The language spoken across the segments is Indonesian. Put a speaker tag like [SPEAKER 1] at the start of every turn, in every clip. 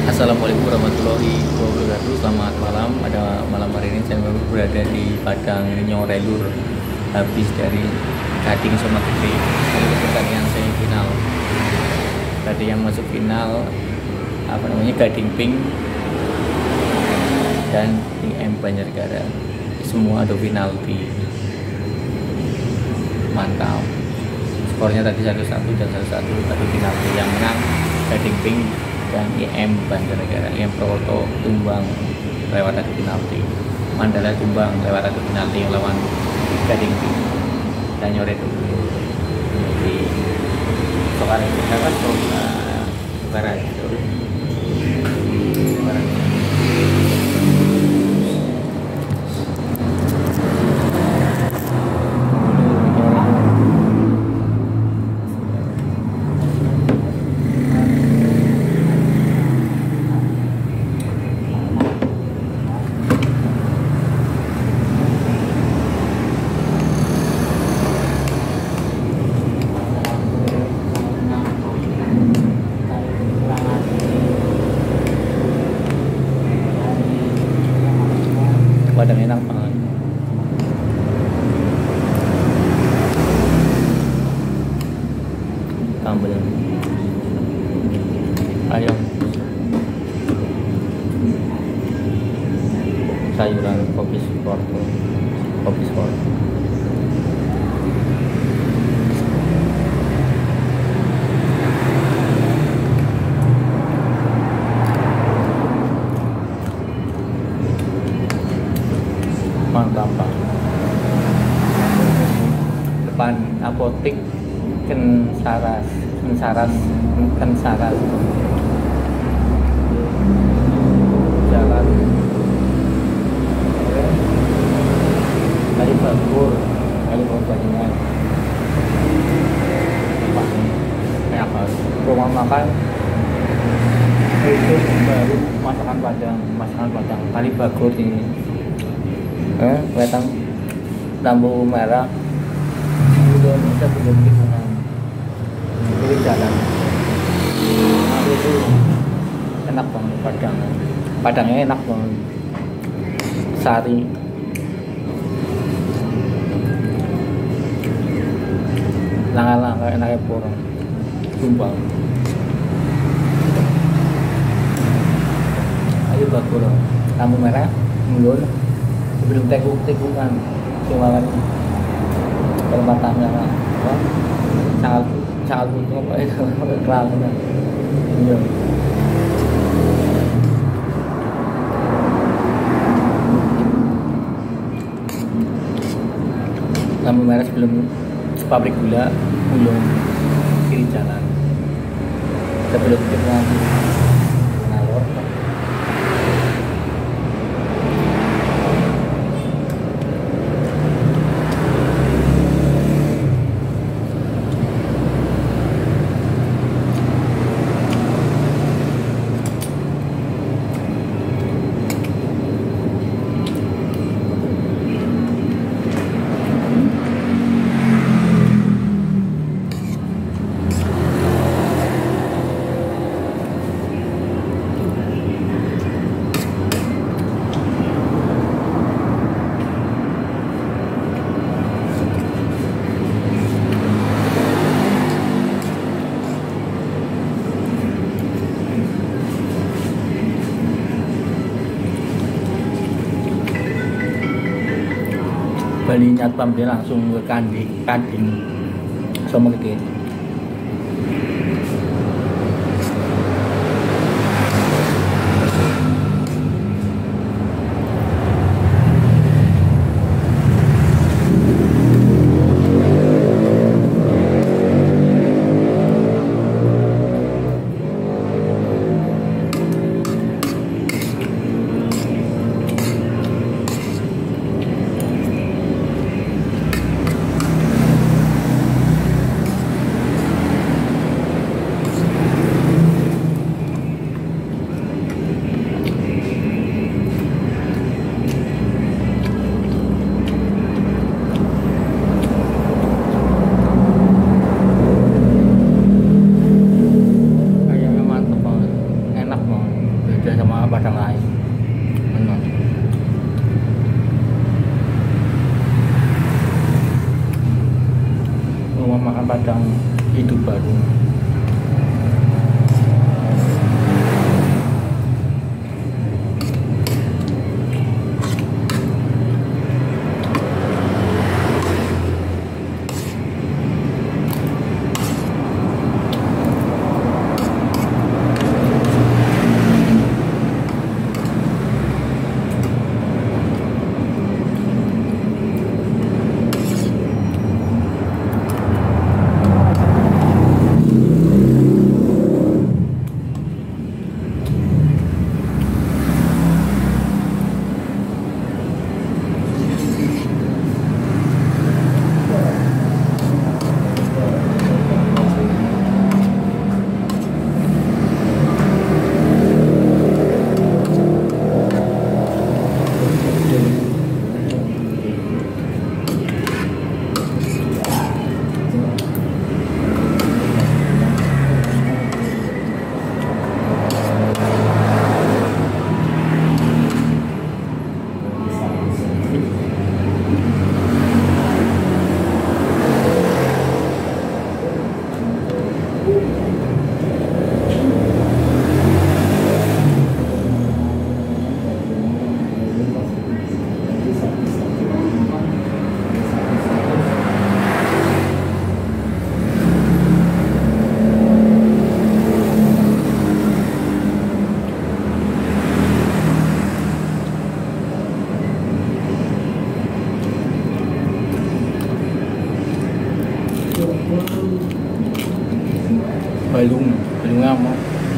[SPEAKER 1] Assalamualaikum warahmatullahi wabarakatuh. Selamat malam. Pada malam hari ini saya berada di Padang Nyorelur, habis dari Gading sama Gede. Tadi yang semifinal. Tadi yang masuk final Gading Pink dan IM Banjarnegara. Semua adu penalti. Mantap. Skornya tadi 1-1 dan 1-1 adu penalti. Yang menang Gading Pink dan IM Banjarnegara. IM Purwokerto tumbang lewat adu penalti. Mandala tumbang lewat adu penalti yang lawan Gading Pink dan Nyorelur. Jadi sekarang kita kan barat itu. Padang enak banget. Sambal ayam, sayuran, kopi sport. Mantap Pak. Depan apotik Kensaras. Jalan Kalibagur Banyumas. Enak banget. Rumah makan itu baru masakan Padang Kalibagur ini. Wetan lampu merah Indonesia belum lingkungan kiri jalan. Itu enak banget Padangnya enak banget. Sari langkah enaknya porong tumbang. Ayo bagus lampu merah mulun sebelum tikungan cuman perempatannya sangat butuh apa itu kelamnya. Iya. Lampu merah sebelum pabrik gula ulung kiri jalan sebelum tikungan ngalor. Bali Nyatpam dia langsung ke Gading sama Gede. beda sama Padang lain. Memang. Rumah makan Padang Hidup Baru. Balung apa?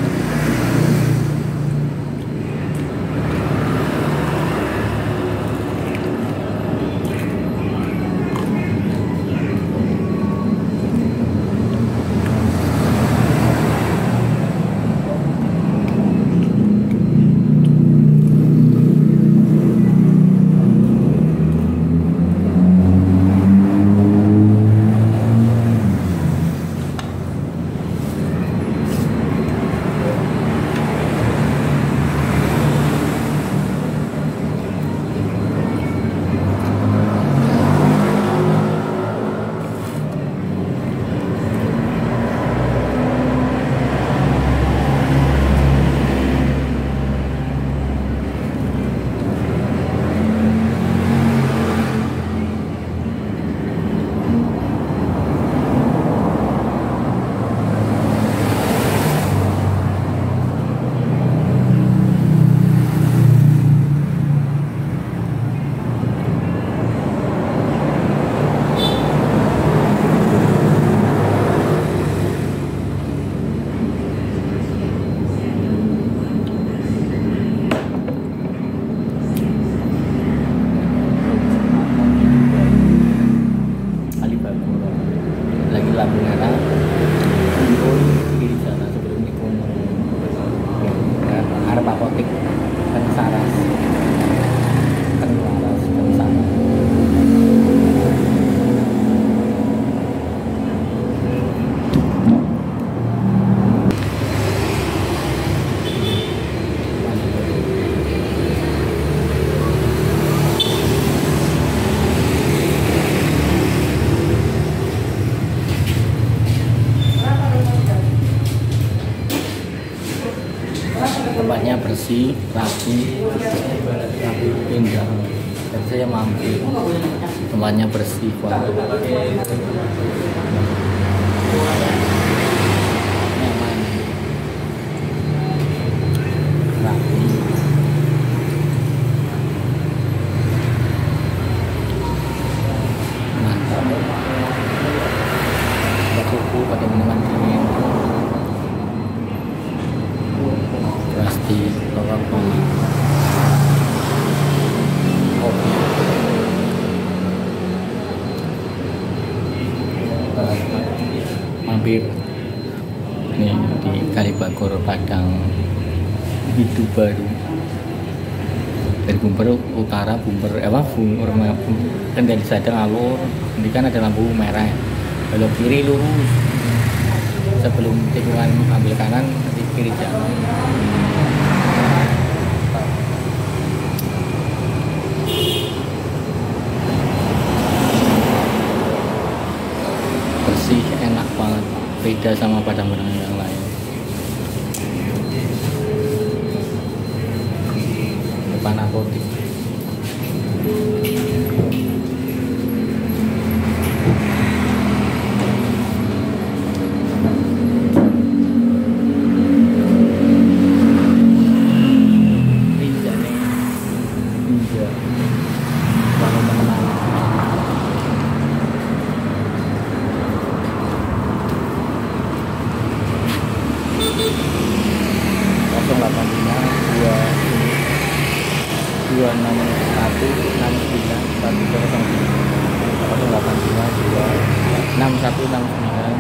[SPEAKER 1] Lampu merah turun kiri sana sebelum itu arep apotik kan Saras kan Saras kan sana tempatnya bersih, rapi, indah. Jadi saya mampir. Tempatnya bersih, nyaman. Rapi. Mantap. Ada kuku, ada minuman dingin. Pasti bakal beli kopi. Mampir nih di Kalibagor Padang Hidup Baru. Dari Bumper Utara, Bumper Kendali Sadang alur. Ini kan ada lampu merah. Belok kiri lurus. Sebelum tikungan ambil kanan, nanti kiri jalan. beda sama padang-padang yang lain. Depan apotik. Dua enam satu enam sembilan satu kosong delapan lima dua enam satu enam sembilan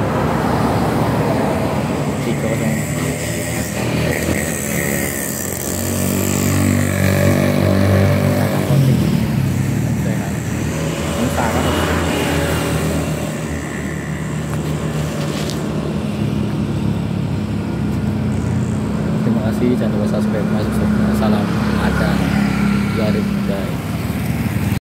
[SPEAKER 1] tiga kosong. Terima kasih, jangan lupa subscribe, masuk salam ada. Garis guys.